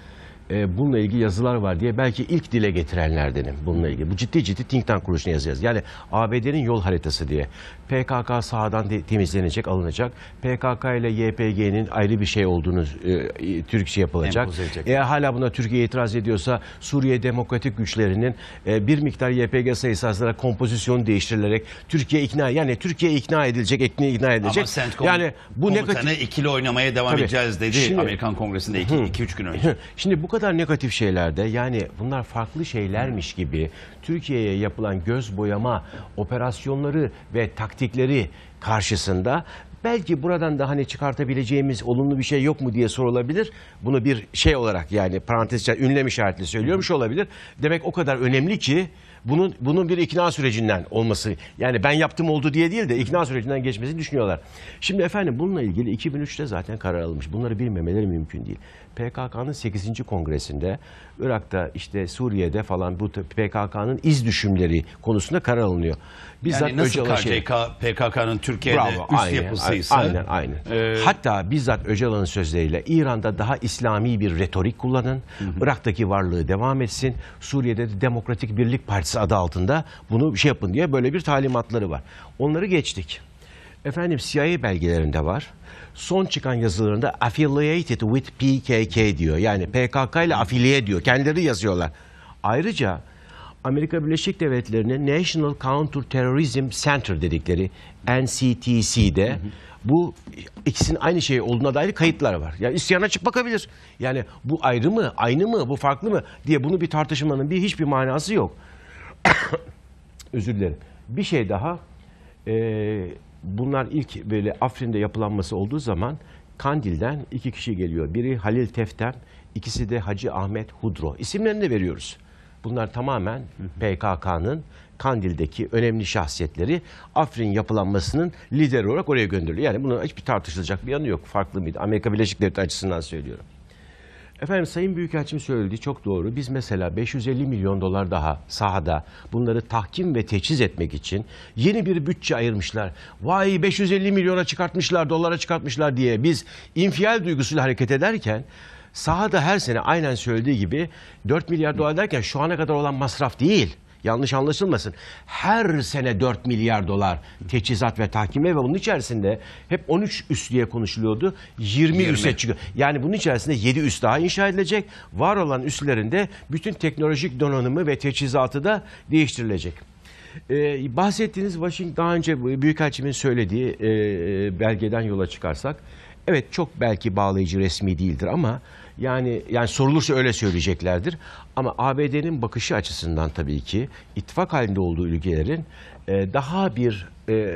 S3: bununla ilgili yazılar var diye belki ilk dile getirenlerdenim bununla ilgili. Bu ciddi think tank kuruluşuna yazıyoruz. Yani ABD'nin yol haritası diye. PKK sahadan temizlenecek, alınacak. PKK ile YPG'nin ayrı bir şey olduğunu Türkçe yapılacak. Eğer hala buna Türkiye itiraz ediyorsa Suriye Demokratik Güçlerinin bir miktar YPG sayısı azalarak kompozisyonu değiştirilerek Türkiye ikna edilecek.
S1: Ama CENTCOM
S3: Yani bu
S1: komutanı ikili oynamaya devam edeceğiz dedi
S3: Şimdi,
S1: Amerikan Kongresi'nde 2-3 gün önce.
S3: Şimdi bu kadar negatif şeylerde, yani bunlar farklı şeylermiş gibi Türkiye'ye yapılan göz boyama operasyonları ve taktikleri karşısında belki buradan da hani çıkartabileceğimiz olumlu bir şey yok mu diye sorulabilir. Bunu bir şey olarak, yani parantez içerisinde ünlem işaretli söylüyormuş olabilir. Demek o kadar önemli ki bunun bir ikna sürecinden olması, yani ben yaptım oldu diye değil de ikna sürecinden geçmesini düşünüyorlar. Şimdi efendim bununla ilgili 2003'te zaten karar alınmış. Bunları bilmemeleri mümkün değil. PKK'nın 8. Kongresinde Irak'ta, işte Suriye'de falan bu PKK'nın iz düşümleri konusunda karar alınıyor.
S1: Yani nasıl KCK, PKK'nın Türkiye'de üst yapısıysa.
S3: Aynen. Hatta bizzat Öcalan'ın sözleriyle İran'da daha İslami bir retorik kullanın. Irak'taki varlığı devam etsin. Suriye'de de Demokratik Birlik Partisi adı altında bunu şey yapın diye böyle bir talimatları var. Onları geçtik. Efendim CIA belgelerinde var. Son çıkan yazılarında affiliated with PKK diyor. Yani PKK ile afiliye diyor. Kendileri yazıyorlar. Ayrıca Amerika Birleşik Devletleri'nin National Counter-Terrorism Center dedikleri NCTC'de bu ikisinin aynı şey olduğuna dair kayıtlar var. Yani isteyen açıp bakabilir. Yani bu ayrı mı, aynı mı, bu farklı mı diye bunu bir tartışmanın hiçbir manası yok. Özür dilerim. Bir şey daha. Bunlar ilk böyle Afrin'de yapılanması olduğu zaman Kandil'den 2 kişi geliyor. Biri Halil Teftem, ikisi de Hacı Ahmet Hudro. İsimlerini de veriyoruz. Bunlar tamamen PKK'nın Kandil'deki önemli şahsiyetleri, Afrin yapılanmasının lideri olarak oraya gönderiliyor. Yani bunun hiçbir tartışılacak bir yanı yok. Farklı mıydı? Amerika Birleşik Devletleri açısından söylüyorum. Efendim Sayın Büyükelçim söylediği çok doğru. Biz mesela 550 milyon dolar daha sahada bunları tahkim ve teçhiz etmek için yeni bir bütçe ayırmışlar. Vay 550 milyona çıkartmışlar, dolara çıkartmışlar diye biz infial duygusuyla hareket ederken sahada her sene aynen söylediği gibi 4 milyar dolar derken şu ana kadar olan masraf değil. Yanlış anlaşılmasın. Her sene 4 milyar dolar teçhizat ve tahkime ve bunun içerisinde hep 13 üs diye konuşuluyordu. 20 üsse çıkıyor. Yani bunun içerisinde 7 üs daha inşa edilecek. Var olan üslerinde bütün teknolojik donanımı ve teçhizatı da değiştirilecek. Bahsettiğiniz Washington, daha önce Büyükelçimin söylediği belgeden yola çıkarsak, evet çok belki bağlayıcı, resmi değildir ama yani sorulursa öyle söyleyeceklerdir. Ama ABD'nin bakışı açısından tabii ki ittifak halinde olduğu ülkelerin daha bir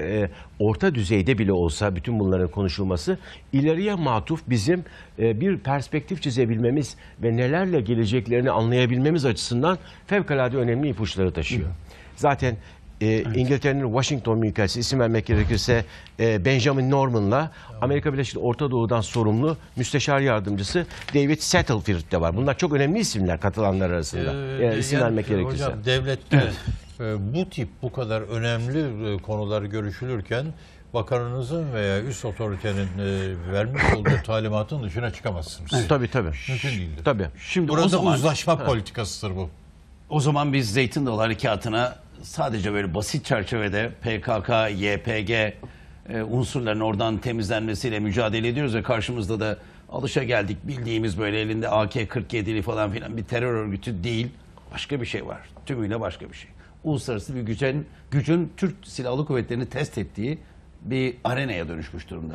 S3: orta düzeyde bile olsa bütün bunların konuşulması ileriye matuf bizim bir perspektif çizebilmemiz ve nelerle geleceklerini anlayabilmemiz açısından fevkalade önemli ipuçları taşıyor. Zaten İngiltere'nin Washington Büyükelçisi, isim vermek gerekirse Benjamin Norman'la Amerika Birleşik Devletleri Orta Doğu'dan sorumlu müsteşar yardımcısı David Satterfield de var. Bunlar çok önemli isimler katılanlar arasında. İsim vermek gerekirse.
S2: Hocam devlette bu tip bu kadar önemli konular görüşülürken bakanınızın veya üst otoritenin vermiş olduğu talimatın dışına çıkamazsınız.
S3: Evet. Tabii.
S2: Mümkün değildir.
S3: Tabii.
S1: Şimdi
S2: burada uzlaşma politikasıdır bu.
S1: O zaman biz Zeytin Dalı Harekatı'na sadece böyle basit çerçevede PKK, YPG unsurların oradan temizlenmesiyle mücadele ediyoruz ve karşımızda da alışageldik bildiğimiz böyle elinde AK-47'li falan filan bir terör örgütü değil. Başka bir şey var. Tümüyle başka bir şey. Uluslararası bir gücün Türk Silahlı Kuvvetleri'ni test ettiği bir arenaya dönüşmüş durumda.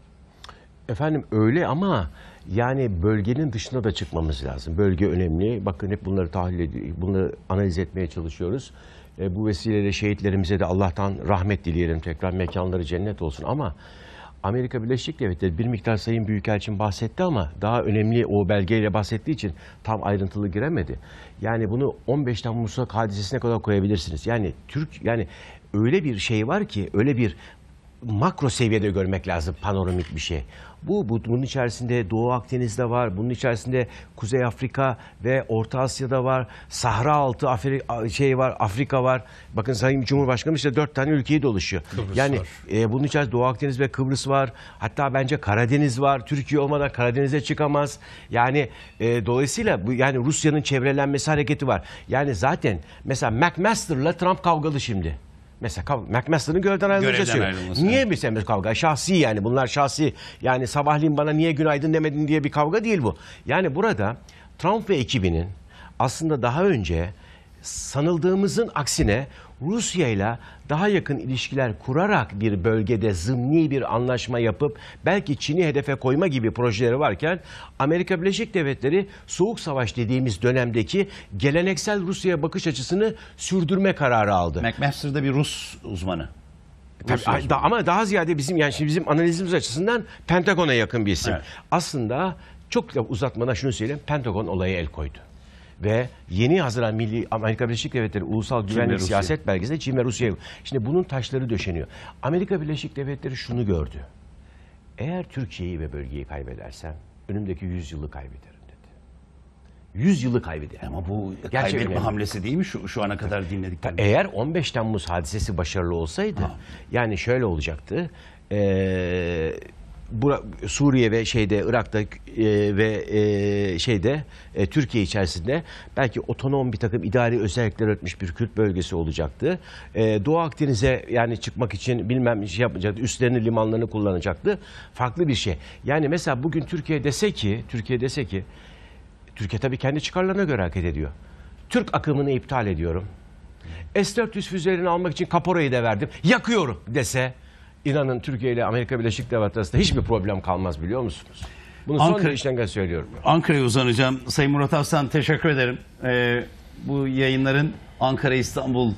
S3: Efendim öyle ama yani bölgenin dışına da çıkmamız lazım. Bölge önemli. Bakın hep bunları bunları analiz etmeye çalışıyoruz. Bu vesileyle şehitlerimize de Allah'tan rahmet dileyelim, tekrar mekanları cennet olsun. Ama Amerika Birleşik Devletleri bir miktar Sayın Büyükelçim bahsetti ama daha önemli o belgeyle bahsettiği için tam ayrıntılı giremedi. Yani bunu 15 Temmuz hadisesine kadar koyabilirsiniz. Yani yani öyle bir şey var ki, öyle bir makro seviyede görmek lazım, panoramik bir şey. Bunun içerisinde Doğu Akdeniz'de var, bunun içerisinde Kuzey Afrika ve Orta Asya'da var, Sahra altı var, Afrika var. Bakın Sayın Cumhurbaşkanı işte 4 tane ülkeyi dolaşıyor.
S2: Kıbrıs
S3: yani
S2: var.
S3: Bunun içerisinde Doğu Akdeniz ve Kıbrıs var. Hatta bence Karadeniz var. Türkiye olmadan Karadeniz'e çıkamaz. Yani dolayısıyla yani Rusya'nın çevrelenmesi hareketi var. Yani zaten mesela McMaster'la Trump kavgalı şimdi. Mesela McMaster'ın görevden ayrılması. Niye mesela kavga? Şahsi yani, bunlar şahsi. Yani sabahleyin bana niye günaydın demedin diye bir kavga değil bu. Yani burada Trump ve ekibinin aslında daha önce sanıldığımızın aksine Rusya ile daha yakın ilişkiler kurarak bir bölgede zımni bir anlaşma yapıp belki Çin'i hedefe koyma gibi projeleri varken Amerika Birleşik Devletleri Soğuk Savaş dediğimiz dönemdeki geleneksel Rusya'ya bakış açısını sürdürme kararı aldı.
S1: McMaster'da bir Rus uzmanı.
S3: Tabii, ama daha ziyade bizim analizimiz açısından Pentagon'a yakın bir isim.
S1: Evet.
S3: Aslında çok da uzatmadan şunu söyleyeyim, Pentagon olaya el koydu. Ve yeni hazırlanan Amerika Birleşik Devletleri Ulusal Güvenlik Siyaset Belgesi'nde Çin ve Rusya'ya. Şimdi bunun taşları döşeniyor. Amerika Birleşik Devletleri şunu gördü. Eğer Türkiye'yi ve bölgeyi kaybedersem önümdeki 100 yılı kaybederim dedi. 100 yılı kaybederim.
S1: Ama bu
S3: Gerçekten
S1: kaybetme
S3: önemli.
S1: hamlesi değil mi şu ana kadar dinlediklerim?
S3: Eğer 15 Temmuz hadisesi başarılı olsaydı yani şöyle olacaktı. Suriye ve Irak'ta ve Türkiye içerisinde belki otonom bir takım idari özellikler ötmüş bir Kürt bölgesi olacaktı. Doğu Akdeniz'e yani çıkmak için bilmem şey yapacaktı. Üslerini, limanlarını kullanacaktı. Farklı bir şey. Yani mesela bugün Türkiye dese ki Türkiye tabii kendi çıkarlarına göre hareket ediyor. Türk akımını iptal ediyorum. S-400 füzelerini almak için kaporayı da verdim. Yakıyorum dese, İnanın Türkiye ile Amerika Birleşik Devletleri arasında hiçbir problem kalmaz, biliyor musunuz? Bunu son derece söylüyorum.
S1: Ankara'ya uzanacağım. Sayın Murat Aslan, teşekkür ederim. Bu yayınların Ankara-İstanbul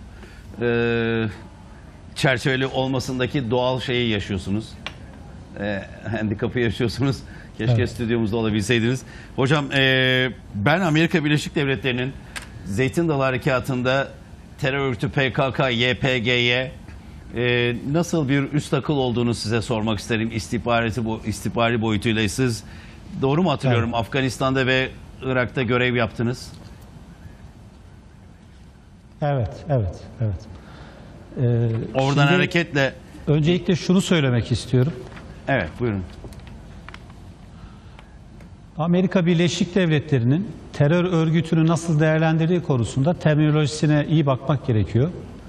S1: çerçeveli olmasındaki doğal şeyi yaşıyorsunuz. Handikapı yaşıyorsunuz. Keşke stüdyomuzda olabilseydiniz. Hocam ben Amerika Birleşik Devletleri'nin Zeytin Dalı Harekatı'nda terör örgütü PKK, YPG'ye nasıl bir üst akıl olduğunu size sormak isterim. İstihbari boyutuyla siz doğru mu hatırlıyorum? Evet. Afganistan'da ve Irak'ta görev yaptınız.
S4: Evet.
S1: Oradan hareketle...
S4: Öncelikle şunu söylemek istiyorum.
S1: Evet, buyurun.
S4: Amerika Birleşik Devletleri'nin terör örgütünü nasıl değerlendirdiği konusunda terminolojisine iyi bakmak gerekiyor.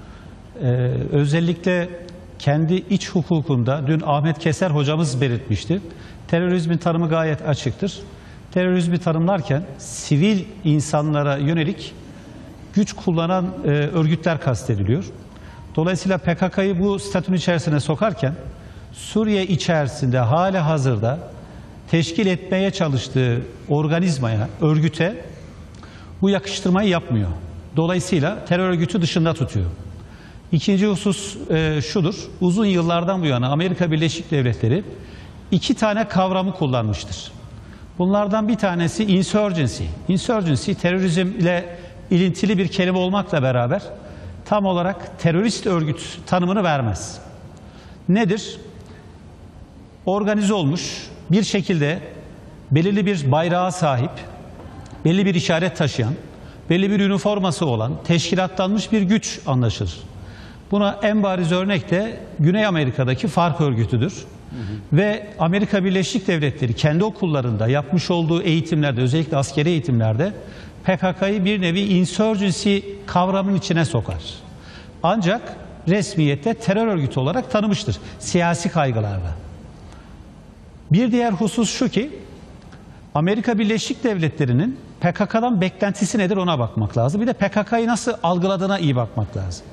S4: Özellikle kendi iç hukukunda dün Ahmet Keser hocamız belirtmişti. Terörizmin tanımı gayet açıktır. Terörizmi tanımlarken sivil insanlara yönelik güç kullanan örgütler kastediliyor. Dolayısıyla PKK'yı bu statünün içerisine sokarken Suriye içerisinde halihazırda teşkil etmeye çalıştığı organizmaya, örgüte bu yakıştırmayı yapmıyor. Dolayısıyla terör örgütü dışında tutuyor. İkinci husus şudur. Uzun yıllardan bu yana Amerika Birleşik Devletleri 2 tane kavramı kullanmıştır. Bunlardan bir tanesi insurgency. Insurgency terörizmle ilintili bir kelime olmakla beraber tam olarak terörist örgüt tanımını vermez. Nedir? Organize olmuş bir şekilde belirli bir bayrağa sahip, belli bir işaret taşıyan, belli bir üniforması olan, teşkilatlanmış bir güç anlaşılır. Buna en bariz örnek de Güney Amerika'daki FARC örgütüdür. Ve Amerika Birleşik Devletleri kendi okullarında yapmış olduğu eğitimlerde, özellikle askeri eğitimlerde PKK'yı bir nevi insurgency kavramının içine sokar. Ancak resmiyette terör örgütü olarak tanımıştır siyasi kaygılarla. Bir diğer husus şu ki Amerika Birleşik Devletleri'nin PKK'dan beklentisi nedir ona bakmak lazım. Bir de PKK'yı nasıl algıladığına iyi bakmak lazım.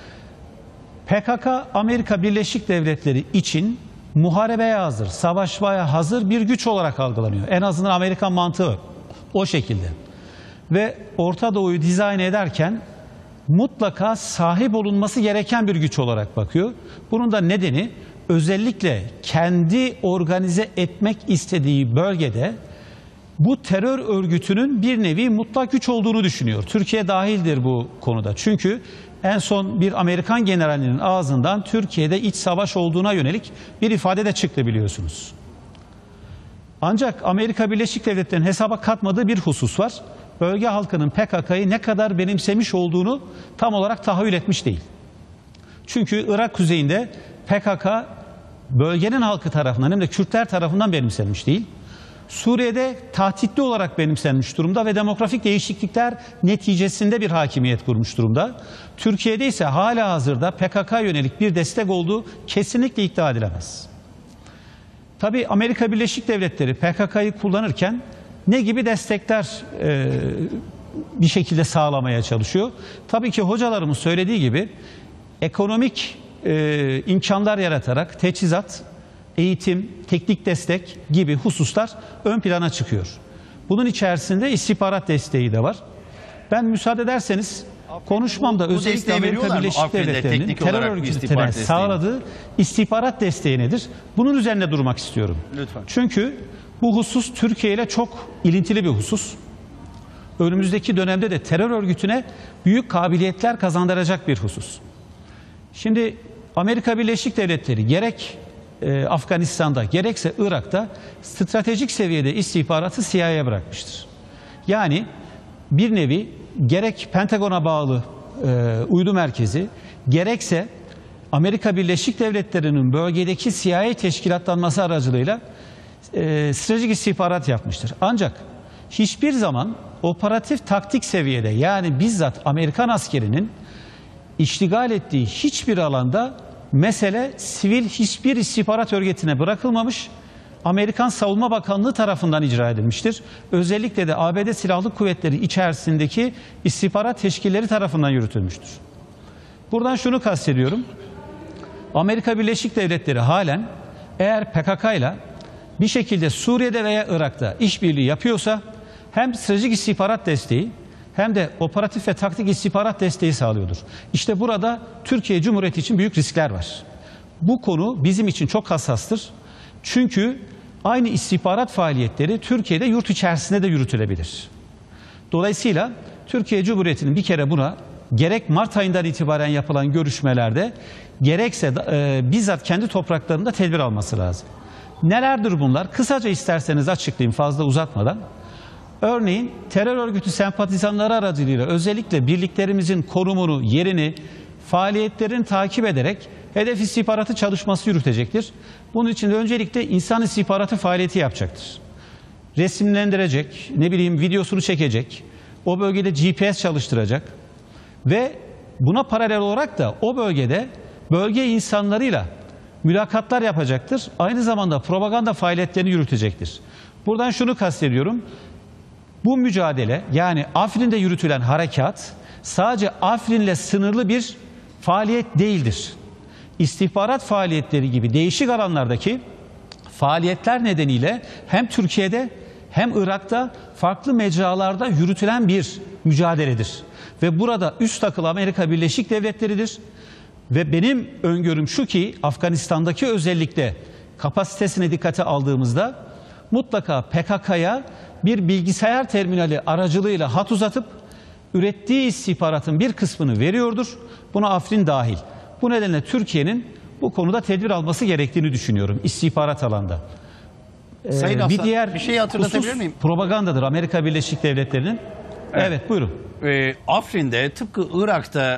S4: PKK Amerika Birleşik Devletleri için muharebeye hazır, savaşmaya hazır bir güç olarak algılanıyor. En azından Amerikan mantığı o şekilde. Ve Orta Doğu'yu dizayn ederken mutlaka sahip olunması gereken bir güç olarak bakıyor. Bunun da nedeni özellikle kendi organize etmek istediği bölgede bu terör örgütünün bir nevi mutlak güç olduğunu düşünüyor. Türkiye dahildir bu konuda. Çünkü en son bir Amerikan generalinin ağzından Türkiye'de iç savaş olduğuna yönelik bir ifade de çıktı biliyorsunuz. Ancak Amerika Birleşik Devletleri'nin hesaba katmadığı bir husus var. Bölge halkının PKK'yı ne kadar benimsemiş olduğunu tam olarak tahayyül etmiş değil. Çünkü Irak kuzeyinde PKK bölgenin halkı tarafından hem de Kürtler tarafından benimsenmiş değil. Suriye'de tahtitli olarak benimsenmiş durumda ve demografik değişiklikler neticesinde bir hakimiyet kurmuş durumda. Türkiye'de ise hala hazırda PKK yönelik bir destek olduğu kesinlikle iddia edilemez. Tabii Amerika Birleşik Devletleri PKK'yı kullanırken ne gibi destekler bir şekilde sağlamaya çalışıyor? Tabii ki hocalarımız söylediği gibi ekonomik imkanlar yaratarak teçhizat, eğitim, teknik destek gibi hususlar ön plana çıkıyor. Bunun içerisinde istihbarat desteği de var. Ben müsaade ederseniz konuşmamda
S1: bu
S4: özellikle
S1: desteği
S4: Amerika
S1: veriyorlar mı?
S4: Birleşik
S1: Afrin'de
S4: Devletleri'nin
S1: teknik olarak
S4: terör
S1: bir
S4: örgütüne
S1: istihbarat desteği.
S4: sağladığı istihbarat desteği nedir? Bunun üzerine durmak istiyorum.
S1: Lütfen.
S4: Çünkü bu husus Türkiye ile çok ilintili bir husus. Önümüzdeki dönemde de terör örgütüne büyük kabiliyetler kazandıracak bir husus. Şimdi Amerika Birleşik Devletleri gerek Afganistan'da gerekse Irak'ta stratejik seviyede istihbaratı CIA'ya bırakmıştır. Yani bir nevi gerek Pentagon'a bağlı uydu merkezi gerekse Amerika Birleşik Devletleri'nin bölgedeki CIA teşkilatlanması aracılığıyla stratejik istihbarat yapmıştır. Ancak hiçbir zaman operatif taktik seviyede yani bizzat Amerikan askerinin iştigal ettiği hiçbir alanda mesele sivil hiçbir istihbarat örgütüne bırakılmamış, Amerikan Savunma Bakanlığı tarafından icra edilmiştir. Özellikle de ABD Silahlı Kuvvetleri içerisindeki istihbarat teşkilleri tarafından yürütülmüştür. Buradan şunu kastediyorum. Amerika Birleşik Devletleri halen eğer PKK ile bir şekilde Suriye'de veya Irak'ta işbirliği yapıyorsa hem stratejik istihbarat desteği hem de operatif ve taktik istihbarat desteği sağlıyordur. İşte burada Türkiye Cumhuriyeti için büyük riskler var. Bu konu bizim için çok hassastır. Çünkü aynı istihbarat faaliyetleri Türkiye'de yurt içerisinde de yürütülebilir. Dolayısıyla Türkiye Cumhuriyeti'nin bir kere buna gerek Mart ayından itibaren yapılan görüşmelerde gerekse bizzat kendi topraklarında tedbir alması lazım. Nelerdir bunlar? Kısaca isterseniz açıklayayım fazla uzatmadan. Örneğin terör örgütü sempatizanları aracılığıyla özellikle birliklerimizin konumunu, yerini, faaliyetlerini takip ederek hedef istihbaratı çalışması yürütecektir. Bunun için de öncelikle insan istihbaratı faaliyeti yapacaktır. Resimlendirecek, videosunu çekecek, o bölgede GPS çalıştıracak ve buna paralel olarak da o bölgede bölge insanlarıyla mülakatlar yapacaktır. Aynı zamanda propaganda faaliyetlerini yürütecektir. Buradan şunu kastediyorum. Bu mücadele yani Afrin'de yürütülen harekat sadece Afrin'le sınırlı bir faaliyet değildir. İstihbarat faaliyetleri gibi değişik alanlardaki faaliyetler nedeniyle hem Türkiye'de hem Irak'ta farklı mecralarda yürütülen bir mücadeledir. Ve burada üst akıl Amerika Birleşik Devletleri'dir. Ve benim öngörüm şu ki Afganistan'daki özellikle kapasitesine dikkate aldığımızda mutlaka PKK'ya bir bilgisayar terminali aracılığıyla hat uzatıp ürettiği istihbaratın bir kısmını veriyordur. Buna Afrin dahil. Bu nedenle Türkiye'nin bu konuda tedbir alması gerektiğini düşünüyorum istihbarat alanda.
S1: Sayın Aslan,
S4: bir diğer
S1: bir şey hatırlatabilir
S4: husus
S1: miyim?
S4: propagandadır Amerika Birleşik Devletleri'nin. Evet buyurun.
S1: Afrin'de tıpkı Irak'ta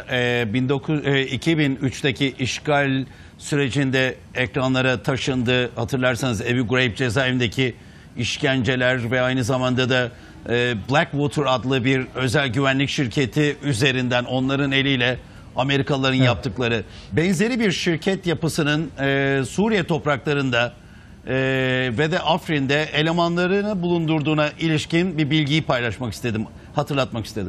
S1: 2003'teki işgal sürecinde ekranlara taşındı. Hatırlarsanız Ebu Ghraib cezaevindeki işkenceler ve aynı zamanda da Blackwater adlı bir özel güvenlik şirketi üzerinden onların eliyle Amerikalıların yaptıkları benzeri bir şirket yapısının Suriye topraklarında ve de Afrin'de elemanlarını bulundurduğuna ilişkin bir bilgiyi paylaşmak istedim, hatırlatmak istedim.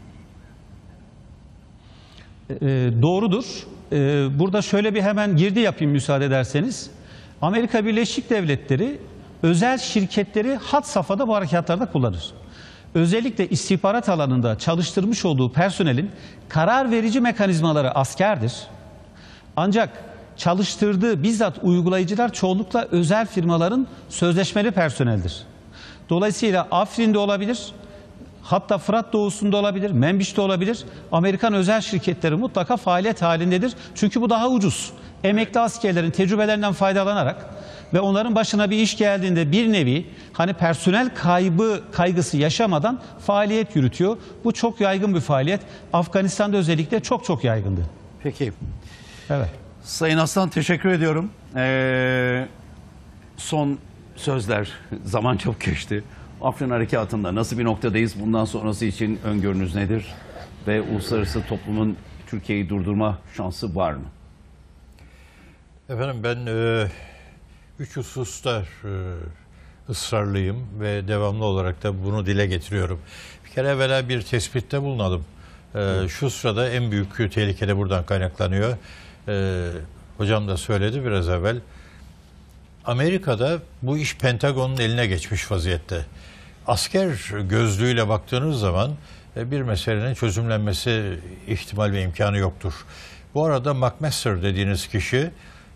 S4: Doğrudur. Burada şöyle bir hemen girdi yapayım müsaade ederseniz. Amerika Birleşik Devletleri özel şirketleri had safhada bu harekatlarda kullanır. Özellikle istihbarat alanında çalıştırmış olduğu personelin karar verici mekanizmaları askerdir. Ancak çalıştırdığı bizzat uygulayıcılar çoğunlukla özel firmaların sözleşmeli personeldir. Dolayısıyla Afrin'de olabilir, hatta Fırat doğusunda olabilir, Menbiş'te olabilir. Amerikan özel şirketleri mutlaka faaliyet halindedir. Çünkü bu daha ucuz. Emekli askerlerin tecrübelerinden faydalanarak ve onların başına bir iş geldiğinde bir nevi hani personel kaygısı yaşamadan faaliyet yürütüyor. Bu çok yaygın bir faaliyet. Afganistan'da özellikle çok yaygındı.
S1: Peki.
S4: Evet.
S1: Sayın Aslan teşekkür ediyorum. Son sözler. Zaman çok geçti. Afrin Harekatı'nda nasıl bir noktadayız? Bundan sonrası için öngörünüz nedir? Ve uluslararası toplumun Türkiye'yi durdurma şansı var mı?
S2: Efendim ben 3 hususta ısrarlıyım ve devamlı olarak da bunu dile getiriyorum. Bir kere evvela bir tespitte bulunalım. Şu sırada en büyük tehlike de buradan kaynaklanıyor. Hocam da söyledi biraz evvel. Amerika'da bu iş Pentagon'un eline geçmiş vaziyette. Asker gözlüğüyle baktığınız zaman bir meselenin çözümlenmesi ihtimal ve imkanı yoktur. Bu arada McMaster dediğiniz kişi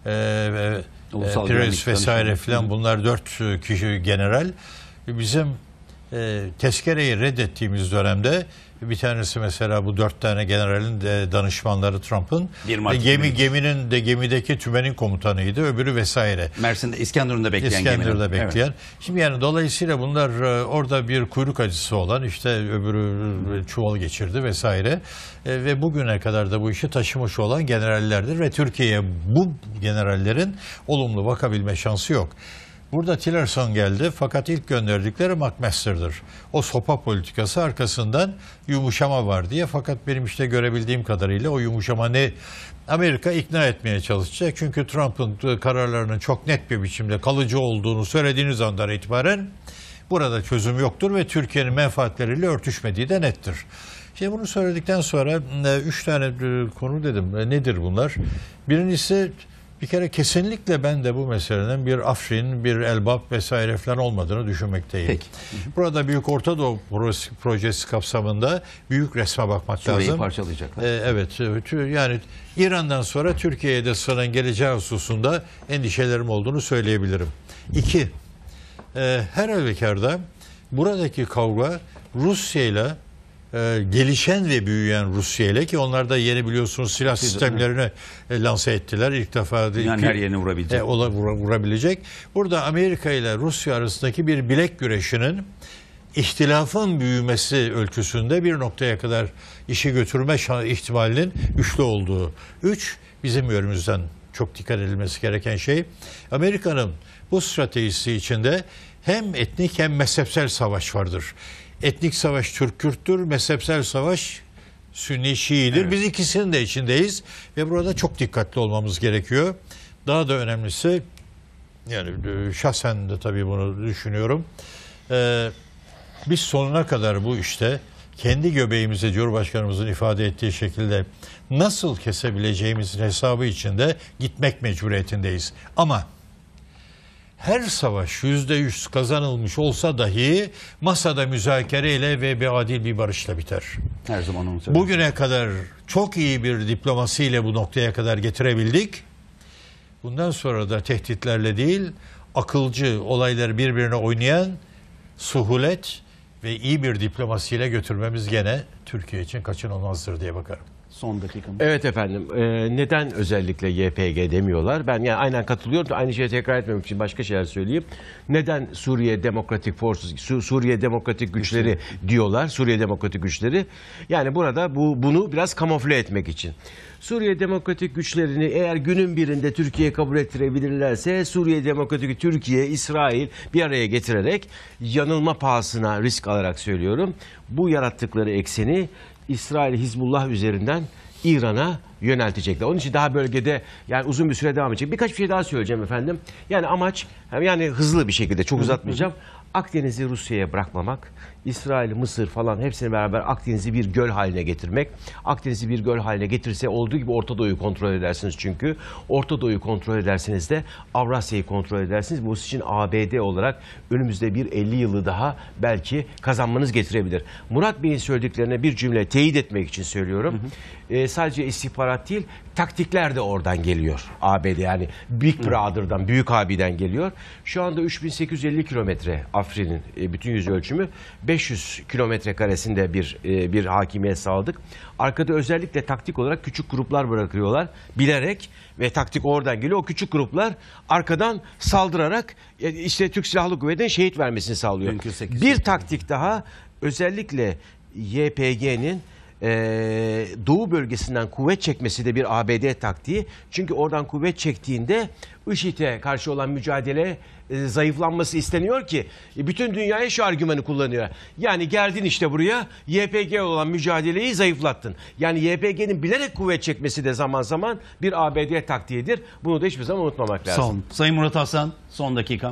S2: Pires vesaire filan bunlar 4 kişi general. Bizim tezkereyi reddettiğimiz dönemde bir tanesi mesela bu 4 tane generalin de danışmanları Trump'ın gemideki tümenin komutanıydı, öbürü vesaire.
S1: Mersin'de İskenderun'da bekleyen
S2: İskenderun'da bekleyen.
S1: Evet.
S2: Şimdi yani dolayısıyla bunlar orada bir kuyruk acısı olan, işte öbürü çuval geçirdi vesaire ve bugüne kadar da bu işi taşımış olan generallerdir ve Türkiye'ye bu generallerin olumlu bakabilme şansı yok. Burada Tillerson geldi fakat ilk gönderdikleri McMaster'dır. O sopa politikası arkasından yumuşama var diye, fakat benim işte görebildiğim kadarıyla o yumuşama ne? Amerika ikna etmeye çalışacak. Çünkü Trump'ın kararlarının çok net bir biçimde kalıcı olduğunu söylediğiniz andan itibaren burada çözüm yoktur ve Türkiye'nin menfaatleriyle örtüşmediği de nettir. Şimdi bunu söyledikten sonra 3 tane konu dedim. Nedir bunlar? Birincisi, bir kere kesinlikle ben de bu meselenin bir Afrin, bir Elbap vesaire falan olmadığını düşünmekteyim.
S1: Peki.
S2: Burada Büyük Orta Doğu Projesi kapsamında büyük resme bakmak
S1: Suriye'yi
S2: lazım.
S1: parçalayacaklar.
S2: Evet, yani İran'dan sonra Türkiye'ye de sıranın geleceği hususunda endişelerim olduğunu söyleyebilirim. 2, her halükarda buradaki kavga Rusya ile gelişen ve büyüyen Rusya ile, ki onlar da yeni biliyorsunuz silah sistemlerini lanse ettiler. İlk defa
S1: yani her yerine vurabilecek.
S2: Vurabilecek. Burada Amerika ile Rusya arasındaki bir bilek güreşinin ihtilafın büyümesi ölçüsünde bir noktaya kadar işi götürme ihtimalinin güçlü olduğu. 3, bizim yönümüzden çok dikkat edilmesi gereken şey, Amerika'nın bu stratejisi içinde hem etnik hem mezhepsel savaş vardır. Etnik savaş Türk-Kürttür, mezhepsel savaş Sünni-Şii'dir. Evet. Biz ikisinin de içindeyiz ve burada çok dikkatli olmamız gerekiyor. Daha da önemlisi, yani şahsen de tabii bunu düşünüyorum. Biz sonuna kadar bu işte kendi göbeğimize Cumhurbaşkanımızın ifade ettiği şekilde nasıl kesebileceğimizin hesabı içinde gitmek mecburiyetindeyiz. Ama her savaş %100 kazanılmış olsa dahi masada müzakereyle ve bir adil bir barışla biter.
S1: Her zaman olacak.
S2: Bugüne kadar çok iyi bir diplomasiyle bu noktaya kadar getirebildik. Bundan sonra da tehditlerle değil, akılcı, olayları birbirine oynayan suhulet ve iyi bir diplomasiyle götürmemiz gene Türkiye için kaçınılmazdır diye bakarım.
S1: Son dakika.
S3: Evet efendim. Neden özellikle YPG demiyorlar? Ben yani aynen katılıyorum. Aynı şeyi tekrar etmemek için başka şeyler söyleyeyim. Neden Suriye Demokratik Forces, Suriye Demokratik Güçleri diyorlar? Suriye Demokratik Güçleri. Yani burada bunu biraz kamufle etmek için. Suriye Demokratik Güçlerini eğer günün birinde Türkiye'ye kabul ettirebilirlerse Suriye Demokratik Türkiye, İsrail bir araya getirerek yanılma pahasına risk alarak söylüyorum. Bu yarattıkları ekseni İsrail Hizbullah üzerinden İran'a yöneltecekler. Onun için daha bölgede yani uzun bir süre devam edecek. Birkaç bir şey daha söyleyeceğim efendim. Yani amaç, yani hızlı bir şekilde, çok uzatmayacağım. Akdeniz'i Rusya'ya bırakmamak, İsrail, Mısır falan hepsini beraber Akdeniz'i bir göl haline getirmek. Akdeniz'i bir göl haline getirse olduğu gibi Orta Doğu'yu kontrol edersiniz çünkü. Orta Doğu'yu kontrol ederseniz de Avrasya'yı kontrol edersiniz. Bu için ABD olarak önümüzde bir 50 yılı daha belki kazanmanız getirebilir. Murat Bey'in söylediklerine bir cümle teyit etmek için söylüyorum. Sadece istihbarat değil, taktikler de oradan geliyor. ABD yani Big Brother'dan, Büyük Abi'den geliyor. Şu anda 3850 kilometre Afrin'in bütün yüz ölçümü 500 kilometre karesinde bir hakimiyet sağladık. Arkada özellikle taktik olarak küçük gruplar bırakıyorlar bilerek ve taktik oradan geliyor. O küçük gruplar arkadan saldırarak işte Türk Silahlı Kuvvetleri'nin şehit vermesini sağlıyor. Bir taktik daha, özellikle YPG'nin doğu bölgesinden kuvvet çekmesi de bir ABD taktiği. Çünkü oradan kuvvet çektiğinde IŞİD'e karşı olan mücadele zayıflanması isteniyor ki bütün dünyaya şu argümanı kullanıyor. Yani geldin işte buraya, YPG olan mücadeleyi zayıflattın. Yani YPG'nin bilerek kuvvet çekmesi de zaman zaman bir ABD taktiğidir. Bunu da hiçbir zaman unutmamak lazım.
S1: Son. Sayın Murat Aslan, son dakikam.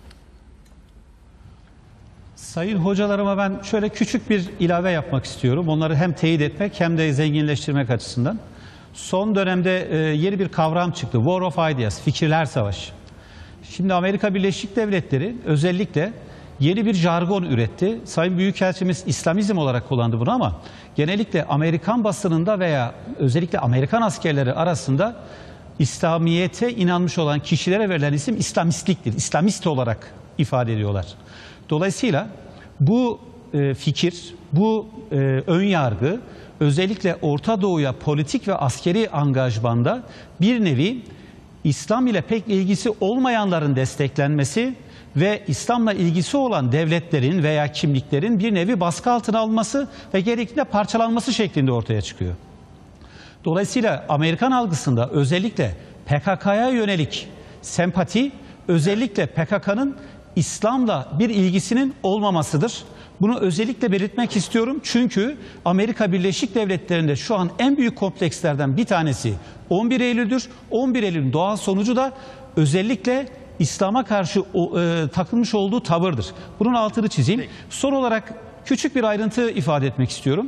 S4: Sayın hocalarıma ben şöyle küçük bir ilave yapmak istiyorum. Onları hem teyit etmek hem de zenginleştirmek açısından. Son dönemde yeni bir kavram çıktı. War of Ideas, fikirler savaşı. Şimdi Amerika Birleşik Devletleri özellikle yeni bir jargon üretti. Sayın Büyükelçimiz İslamizm olarak kullandı bunu ama genellikle Amerikan basınında veya özellikle Amerikan askerleri arasında İslamiyet'e inanmış olan kişilere verilen isim İslamistliktir. İslamist olarak ifade ediyorlar. Dolayısıyla bu fikir, bu ön yargı özellikle Orta Doğu'ya politik ve askeri angajmanda bir nevi İslam ile pek ilgisi olmayanların desteklenmesi ve İslam'la ilgisi olan devletlerin veya kimliklerin bir nevi baskı altına alınması ve gerektiğinde parçalanması şeklinde ortaya çıkıyor. Dolayısıyla Amerikan algısında özellikle PKK'ya yönelik sempati, özellikle PKK'nın İslam'la bir ilgisinin olmamasıdır. Bunu özellikle belirtmek istiyorum çünkü Amerika Birleşik Devletleri'nde şu an en büyük komplekslerden bir tanesi 11 Eylül'dür. 11 Eylül'ün doğal sonucu da özellikle İslam'a karşı takılmış olduğu tavırdır. Bunun altını çizeyim. Son olarak küçük bir ayrıntı ifade etmek istiyorum.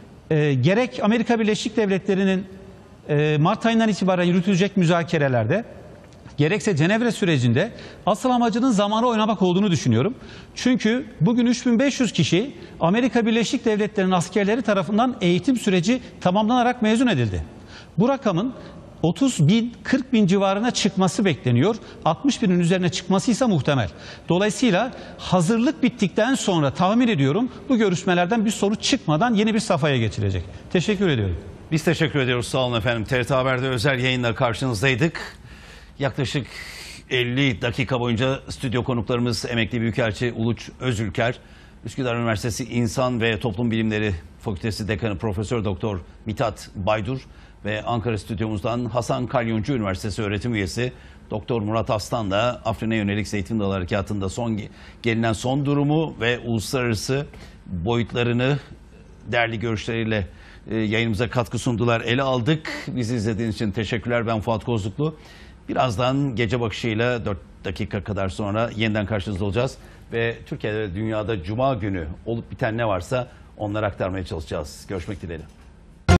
S4: Gerek Amerika Birleşik Devletleri'nin Mart ayından itibaren yürütülecek müzakerelerde, gerekse Cenevre sürecinde asıl amacının zamanı oynamak olduğunu düşünüyorum. Çünkü bugün 3500 kişi Amerika Birleşik Devletleri'nin askerleri tarafından eğitim süreci tamamlanarak mezun edildi. Bu rakamın 30 bin, 40 bin civarına çıkması bekleniyor. 60 binin üzerine çıkması ise muhtemel. Dolayısıyla hazırlık bittikten sonra tahmin ediyorum bu görüşmelerden bir sonuç çıkmadan yeni bir safhaya geçilecek. Teşekkür ediyorum.
S1: Biz teşekkür ediyoruz. Sağ olun efendim. TRT Haber'de özel yayınla karşınızdaydık. Yaklaşık 50 dakika boyunca stüdyo konuklarımız emekli büyükelçi Uluç Özülker, Üsküdar Üniversitesi İnsan ve Toplum Bilimleri Fakültesi Dekanı Profesör Doktor Mithat Baydur ve Ankara stüdyomuzdan Hasan Kalyoncu Üniversitesi öğretim üyesi Doktor Murat Aslan da Afrin'e yönelik Zeytin Dalı Harekatı'nda gelinen son durumu ve uluslararası boyutlarını değerli görüşleriyle yayınımıza katkı sundular. Ele aldık. Bizi izlediğiniz için teşekkürler. Ben Fuat Kozluklu. Birazdan gece bakışıyla 4 dakika kadar sonra yeniden karşınızda olacağız. Ve Türkiye'de ve dünyada Cuma günü olup biten ne varsa onları aktarmaya çalışacağız. Görüşmek dileğiyle.